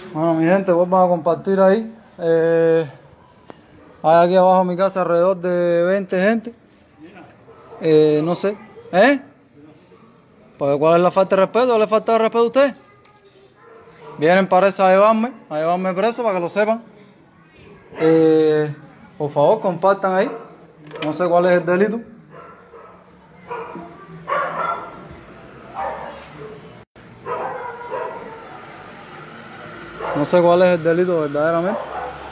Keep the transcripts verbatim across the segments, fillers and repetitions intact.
Bueno, mi gente, vamos a compartir ahí. Eh, hay aquí abajo en mi casa alrededor de veinte gente. Eh, no sé. ¿Eh? Pues, ¿cuál es la falta de respeto? ¿Le falta de respeto a usted? Vienen para eso a llevarme, a llevarme preso para que lo sepan. Eh, por favor, compartan ahí. No sé cuál es el delito. No sé cuál es el delito verdaderamente.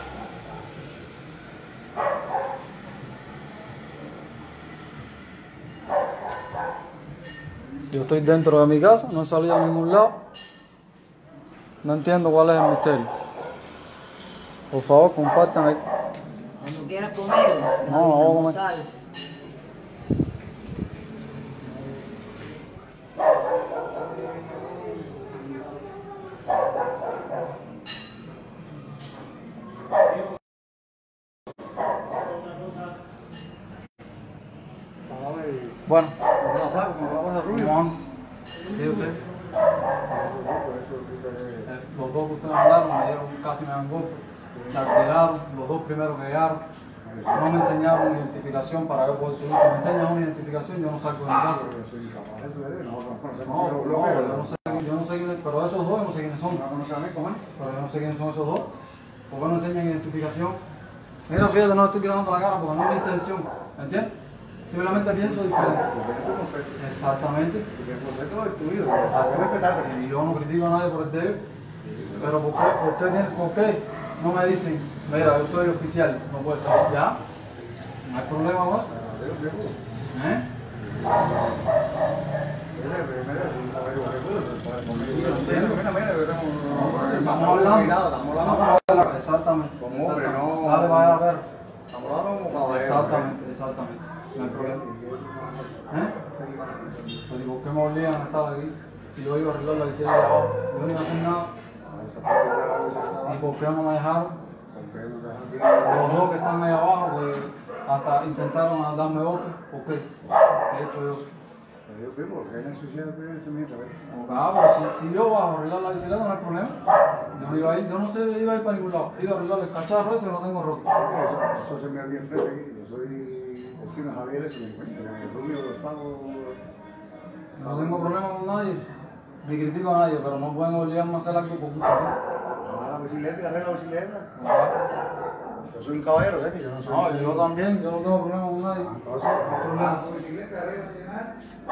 Yo estoy dentro de mi casa, no he salido a ningún lado. No entiendo cuál es el misterio. Por favor, compartan ahí. Cuando quieras comer, no, no vamos a comer. Bueno, ¿cómo sí, usted? Los dos que ustedes hablaron me dieron casi me dan golpe. Me alteraron, los dos primeros que llegaron. No me enseñaron identificación para yo poder subir. Si me enseñan una identificación, yo no salgo de mi casa. No, no, yo no sé, yo no sé quiénes, pero esos dos yo no sé quiénes son. Pero yo no sé quiénes son esos dos. ¿Por qué no enseñan identificación? Mira, fíjate, no estoy tirando la cara porque no es mi intención. ¿Me entiendes? Simplemente pienso diferente. Exactamente. Y yo no critico a nadie por el de ellos. Pero ¿por qué, por, qué, tiene- ¿por qué no me dicen, mira, yo soy oficial, no puede ser? ¿Ya? No hay problema más. ¿Eh? Estamos hablando. Exactamente. Dale, vaya a ver. Exactamente, exactamente. No hay problema. ¿Eh? Pero ¿y por qué me obligan a estar aquí? Si yo iba a arreglar la bicicleta de abajo, yo no iba a hacer nada. ¿Y por qué no me dejaron? Los dos que están ahí abajo, que hasta intentaron darme otro. ¿Por qué? ¿Qué he hecho yo? Ah, pero si, si yo bajo a arreglar la bicicleta no hay problema. Yo no iba a ir, yo no sé, iba a ir para ningún lado. Iba a arreglar el cacharro ese que lo tengo roto. Eso se me había enfrente aquí. Yo soy vecino Javier, eso me encuentro. El rubio del pago. No tengo problema con nadie, ni critico a nadie, pero no pueden obligarme a hacer algo por gusto. Ah, la bicicleta, arregla la bicicleta. Yo soy un caballero, ¿eh? Yo no soy. No, yo también, yo no tengo problema con nadie. Entonces, no hay problema. Tu bicicleta, arregla,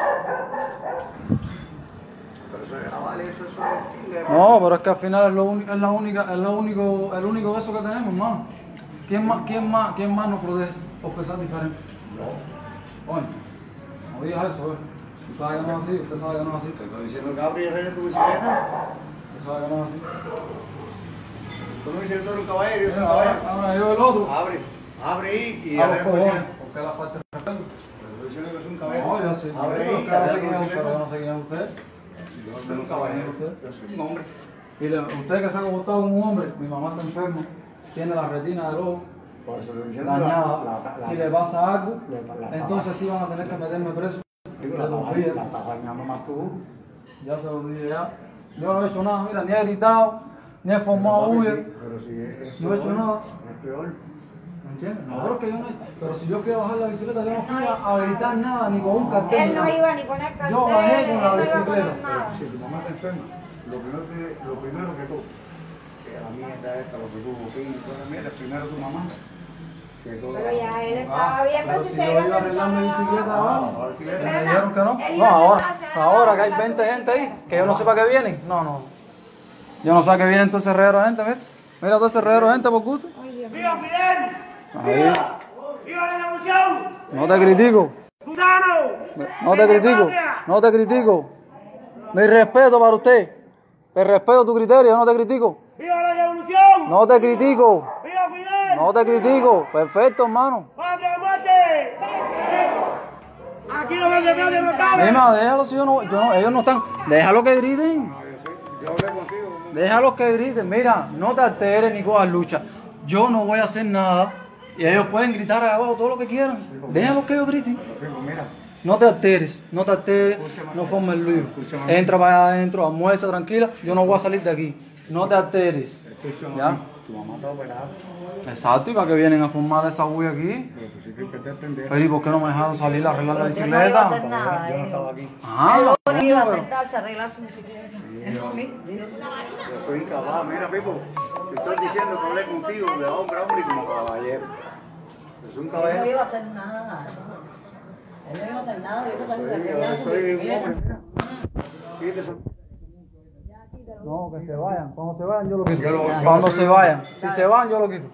pero eso es vale, eso es. No, pero es que al final es lo único, es la única, es lo único, el único beso que tenemos, hermano. ¿Quién más, quién más, quién más nos protege por pensar diferente? No. Oye, no digas eso, eh. Tú sabes que no es así, usted sabe que no es así. Te estoy diciendo que abre y arregla tu bicicleta. Usted sabe que no es así. Tú me dices que tú eres un caballero, yo soy un Mira, ahora, caballero. ahora yo el otro. Abre, abre y, y A los arregla tu cojones, bicicleta. porque la falta de respeto. Te estoy diciendo que soy un caballero. No, yo sí, Abre pero y es que no sé arregla quién tu es, pero yo bicicleta. no sé quién es usted. Yo soy un caballero. Yo soy un hombre. Y le, usted que se ha comportado como un hombre, mi mamá está enferma, tiene la retina del ojo Por eso estoy diciendo dañada. la- la- la- Si le pasa algo, la- la- entonces sí van a tener que meterme preso. Digo, De la dos estás días. la estás dañando más tú. Ya se lo dije ya. Yo no he hecho nada, mira, ni he gritado, ni he formado Pero, bulla. papi, sí, pero si es, es No he hecho peor, nada. Es peor. ¿Me entiendes? No, pero es que yo no. Pero si yo fui a bajar la bicicleta, yo no fui a, a gritar nada, ni con un cartel. Él ni no nada. iba ni poner cartel, Yo bajé con él la no iba a bicicleta. poner nada. Si tu mamá está enferma, lo primero que, lo primero que tú, que la mierda esta, lo que tú opinas, toda la mierda, primero tu mamá. Que todo Pero ya él Ah, estaba bien, pero pero si si se yo iba a iba a arreglar mi sentar bicicleta abajo. abajo. la ¿Me bicicleta. dijeron que no? Él No, iba a ahora, sentarse ahora que hay abajo, veinte la gente ahí, bicicleta. que yo no sé para qué vienen. No, no. Yo no sé a qué vienen todo ese reguero de gente, mira. Mira todo ese reguero de gente por gusto. ¡Viva Fidel! Ahí. ¡Viva la revolución! No te critico. ¡Gusano! No te critico. No te critico. Mi respeto para usted. Te respeto tu criterio, yo no te critico. ¡Viva la revolución! No te critico. ¡Viva Fidel! No te critico. Perfecto, hermano. ¡Patria o muerte! Aquí no se trata de cabe. Mima, déjalo si yo no, yo no, ellos no están. Déjalo que griten. Yo hablé contigo. Déjalos que griten. Mira, no te alteres ni cojas lucha. Yo no voy a hacer nada. Y ellos pueden gritar ahí abajo todo lo que quieran. Déjalos que ellos griten. Pero, primo, mira, no te alteres, no te alteres, no formes lío. Entra para allá adentro, almuerza tranquila, yo no voy a salir de aquí. No te alteres. ¿Ya? Tu mamá está operada. Exacto, y para que vienen a formar esa bulla aquí. Pero tú sí que te pendejo. Pero ¿y por qué no me dejaron salir a arreglar la Pero si él no iba a bicicleta? hacer nada, Yo no él estaba aquí. Ah, él no, no iba a pero- sentarse a arreglar su bicicleta. Yo soy incapaz. Mira, Pipo, te estoy diciendo que hablé contigo de hombre a hombre y como caballero. Yo soy un Él no caballero. iba a hacer nada. Él no iba a hacer nada, yo Soy, iba a yo arreglar su soy un bicicleta. hombre. Quítese. No, que se vayan. Cuando se vayan yo lo quito. Yo lo- yo Cuando lo- se vayan. Si se van yo lo quito.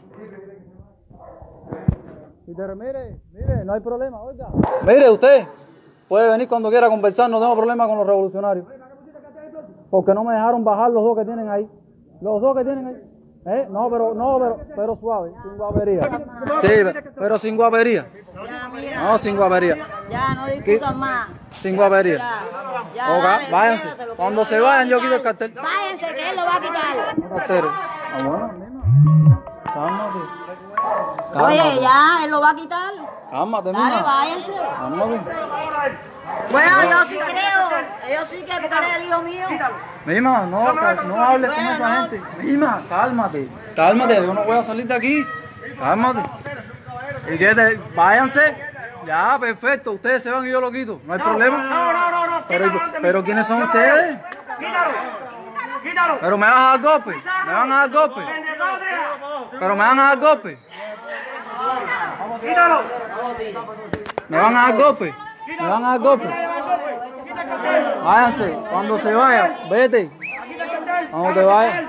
Peter, mire, mire, no hay problema, oiga. Mire, usted puede venir cuando quiera a conversar, no tengo problema con los revolucionarios. Porque no me dejaron bajar los dos que tienen ahí. Los dos que tienen ahí. ¿Eh? No, pero, no, pero, pero suave, sin guapería. Sí, pero sin guapería. Ya, mira. No, sin guapería. Ya, no discutan más. Sin guapería. Ya, ya, Ok, dale, váyanse. quédatelo, que Cuando él se lo va a vayan, yo quitar. quito el cartel. Váyanse, que él lo va a quitar. No te alteres. Ah, bueno, mima. Cálmate. Oye, Cálmate. ya, él lo va a quitar. Cálmate, Dale, mima. váyanse. Cálmate. Bueno, yo sí creo. Yo sí que porque él es el hijo mío. Mima, no, cal- no hables con esa gente. Mima, cálmate. Cálmate, yo no voy a salir de aquí. Cálmate. ¿Y qué te? Váyanse. Ya, perfecto. Ustedes se van y yo lo quito. No hay problema. No, no, no, no. Pero, Quítalo, pero ¿quiénes son ustedes? Quítalo. Quítalo. Pero me van a dar golpe. Me van a dar golpe. Pero me van a dar golpe. Quítalo. Me van a dar golpe. Me van a dar golpe. Váyanse. Cuando se vayan, vete. Cuando te vayas.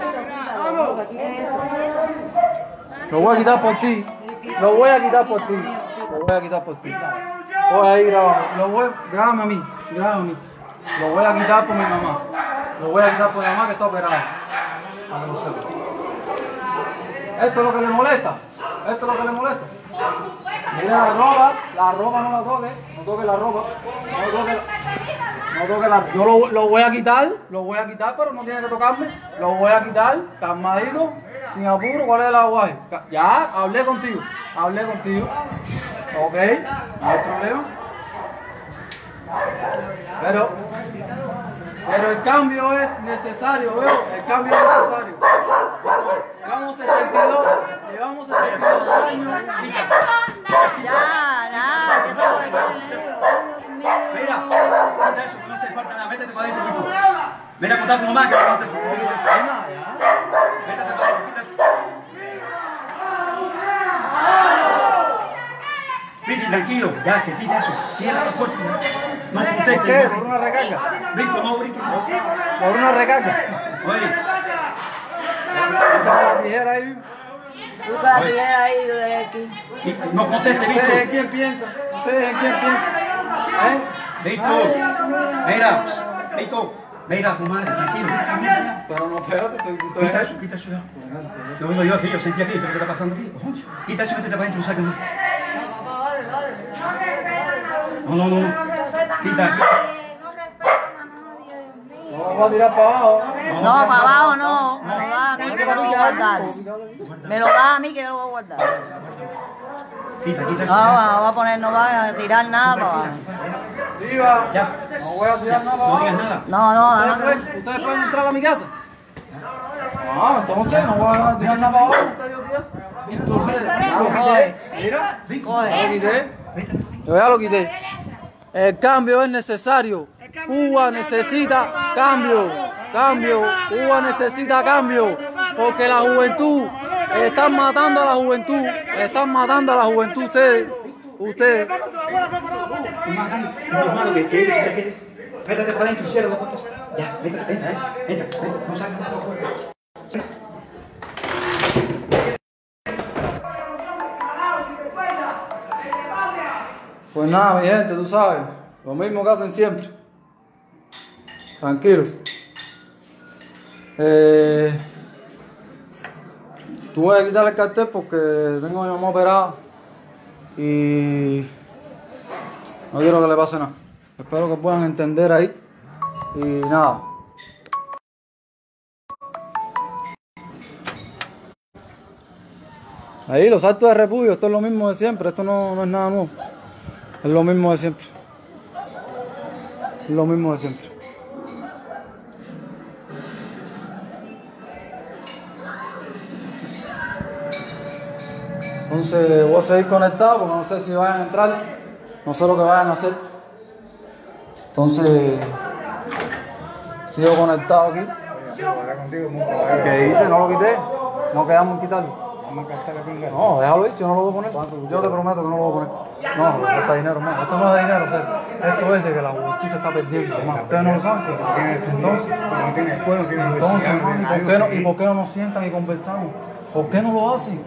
Lo voy a quitar por ti. Lo voy a quitar por ti. Lo voy a quitar por ti. Voy a ir grabando. Lo voy, grábame a mí. Grábame a mí. Lo voy a quitar por mi mamá. Lo voy a quitar por mi mamá que está operada. Para que lo sepa. Esto es lo que le molesta. Esto es lo que le molesta. Mira la ropa. La ropa no la toque. No toque la ropa. No toque la... No toque la... Yo lo, lo voy a quitar. Lo voy a quitar, pero no tiene que tocarme. Lo voy a quitar. Calmadito. Sin apuro. ¿Cuál es el aguaje? Ya, hablé contigo. Hablé contigo. Ok. No hay problema. Pero... Pero el cambio es necesario, veo. El cambio es necesario. Llevamos sesenta y dos. Llevamos sesenta y dos años. Ya, nada, que eso es lo que quieren ellos. Mira, quita eso, que no hace falta nada, métete para adentro, Pipo. Ven a contar a tu mamá que no te eso. Métete para adentro, quita eso. Vicky, tranquilo, ya, que quita eso. Cierra la puerta. No ¿Por contestes. qué? ¿Por una recarga? Víctor, no brinques. ¿Por una recarga? Oye, Quítame la tijera ahí. Busca la tijera ahí de aquí. Víctor, no conteste, ¿Ustedes en Víctor. quién piensan? ¿Ustedes en quién piensan? ¿Eh? Víctor, mira, Víctor, mira a tu madre, tranquilo, quita esa mierda. Pero no, espérate, estoy... estoy- Quita eso, quita eso ya. Lo digo yo, yo sentí aquí, ¿qué está pasando aquí? Cojones. Quita eso, métete para adentro y sácame. No, no, no, no. Quita, quita. No lo voy a tirar para abajo. No, para abajo no. Me lo da a mí que lo voy a guardar. Me lo da a mí que yo lo voy a guardar. Quita, quita eso. No, no voy a poner, no va a tirar nada para abajo. Viva. Ya. No voy a tirar nada para No abajo. digas nada. No, no, ¿Ustedes no. pueden, ustedes pueden entrar a mi casa? Ah, entonces no voy a tirar nada para abajo. Ya lo quité. Mira, ya lo quité. Yo ya lo quité. El cambio es necesario. Cuba necesita cambio. Cambio. Cuba necesita cambio. Porque la juventud, están matando a la juventud. Están matando a la juventud ustedes. Ustedes. Es más grande, es más malo que que él, que que- métete para adentro y cierra la puerta. Ya, vete, vete, vete, vete, vete, no salgas más por fuera. Pues nada, mi gente, tú sabes. Lo mismo que hacen siempre. Tranquilo. Eh, tuve que quitarle el cartel porque tengo a mi mamá operada. Y no quiero que le pase nada. Espero que puedan entender ahí. Y nada. Ahí los actos de repudio, esto es lo mismo de siempre, esto no, no es nada nuevo. Es lo mismo de siempre. Lo mismo de siempre. Entonces voy a seguir conectado porque no sé si vayan a entrar, no sé lo que vayan a hacer. Entonces sigo conectado aquí. ¿Qué dice? No lo quité, no quedamos en quitarlo. No, déjalo ir, si yo no lo voy a poner. Yo te prometo que no lo voy a poner. No, no cuesta dinero, hermano. Esto no es de dinero, o sea, esto es de que la juventud se está perdiendo, hermano. Ustedes no lo saben. Entonces, entonces, hermano, ¿y por qué no, y por qué no nos sientan y conversamos? ¿Por qué no lo hacen?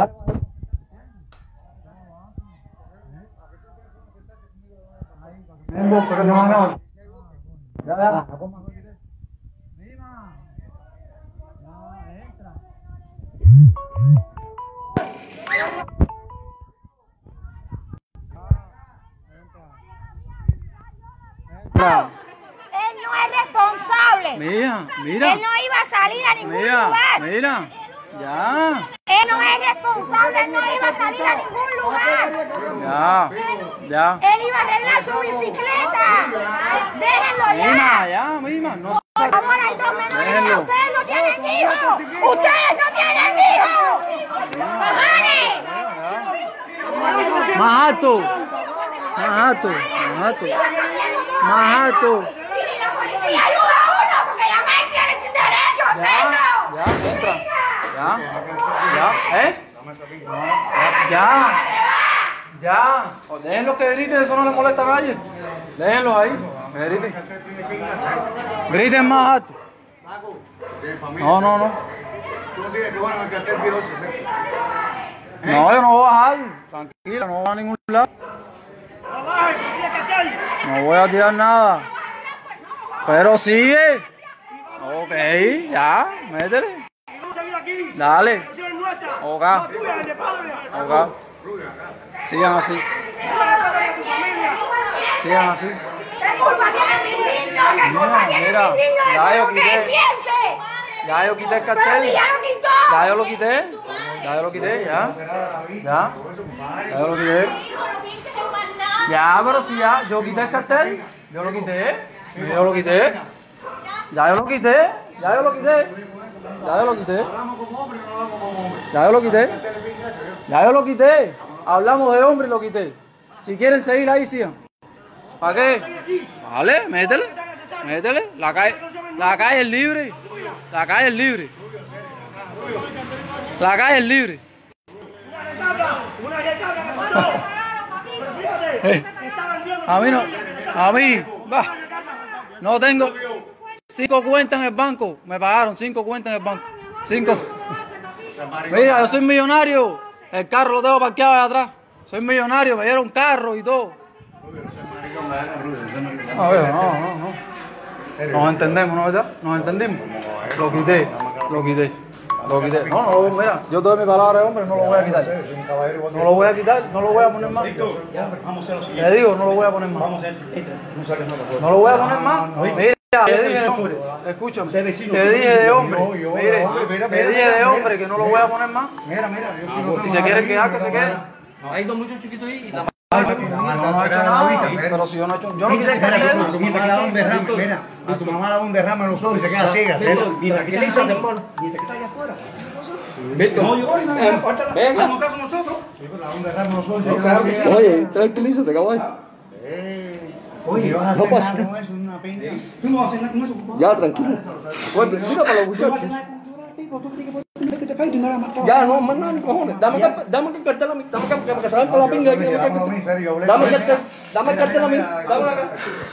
Ya, ya. Él no es responsable. Mira, mira. Él no iba a salir a ningún Mira, lugar. mira. Ya, Él no es responsable, él no iba a salir a ningún lugar. ya, ya. Él iba a arreglar su bicicleta. Déjenlo ya. Mima, ya, Mima. No sé. Por favor, hay dos menores de edad. Déjenlo. Ustedes no tienen hijos. Ustedes no tienen hijos. ¡Bajanes! Más alto. Más alto. Más alto. Más alto. Y la policía ayuda a uno porque la madre tiene derecho a hacerlo. Ya, entra. Ya, ya, ¿eh? Ya, ya. O déjenlos que griten, eso no les molesta a nadie. Déjenlos ahí, que griten. Griten más alto. No, no, no. Tú no tienes que bueno el cartel piroso, ¿sí? No, yo no voy a bajar. Tranquila, no voy a ningún lado. No voy a tirar nada. Pero sigue. Ok, ya, métele. Dale. Ok. Ok. Sigan así. Sigan así. ¿Qué culpa tienen mis niños? ¿Qué culpa tienen mira, mis niños ya de yo lo que quité. él piense? Ya yo quité el Pero cartel. si ya lo quitó. Ya yo lo quité. Ya yo lo quité, ya. Ya. Ya yo lo quité. Ya, pero si ya, yo quité el cartel. Yo lo quité. Yo lo quité. Ya yo lo quité. Ya yo lo quité. Ya yo lo quité. Ya yo lo quité. Ya yo lo quité. Hablamos de hombre y lo quité. Si quieren seguir ahí, sigan. ¿Para qué? Vale, métele. Métele. La calle, la calle es libre. La calle es libre. La calle es libre. Eh, a mí no. A mí. Va. No tengo. Cinco cuentas en el banco. Me pagaron cinco cuentas en el banco. Cinco. Mira, yo soy millonario. El carro lo tengo parqueado allá atrás. Soy millonario, me dieron carro y todo. A ver, no, no, no. Nos entendemos, ¿no verdad? Nos entendimos. Lo quité, lo quité. Lo quité. No, no, lo- mira, yo doy mi palabra de hombre, no lo voy a quitar. No lo voy a quitar, no lo voy a poner más. Te digo, no lo voy a poner más. No lo voy a poner más. Mira, te dije de hombre, escúchame, te dije de hombre, mire, te dije de hombre que no lo voy a poner más. Mira, mira, yo sí no Si se quieren quedar, que se queden. Hay dos muchachos chiquitos ahí y la No, no he hecho nada, pero si yo no he hecho, yo no quité el Mira, cartel. a tu mamá le da un derrame, mira, a tu mamá le da un derrame en los ojos y se queda ciega. mientras que está ahí, hermano. Mientras que está allá afuera. No, yo venga. Vamos acá con nosotros. Le da un derrame en los ojos y se queda ciega. Oye, tranquilízate, cabrón. Oye, vas a hacer nada con eso, una pinta. Tú no vas a hacer nada con eso, compadre. Ya, tranquilo. Bueno, mira para los Tú no vas a muchachos. hacer nada con tu tipo, tú tienes que meterte para ahí, tú no eres más Ya, no, más nada, ni cojones. Dame, acá- dame el cartel a mí. Dame acá, porque se van por la pinga aquí. Dame el cartel. Dame el cartel. Dame el cartel a mí. Dame acá.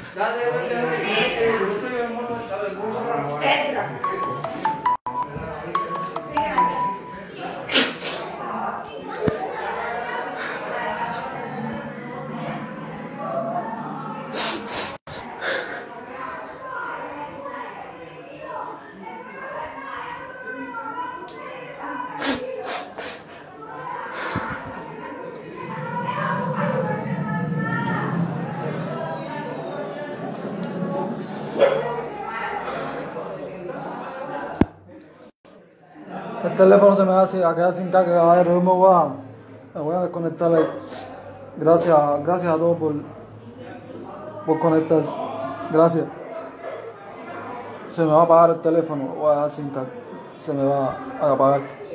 El teléfono se me va a a quedar sin carga, caballero. Yo me voy a, me voy a desconectar ahí. Gracias, gracias a todos por, por conectarse. Gracias. Se me va a apagar el teléfono, lo voy a dejar sin carga. Se me va a apagar.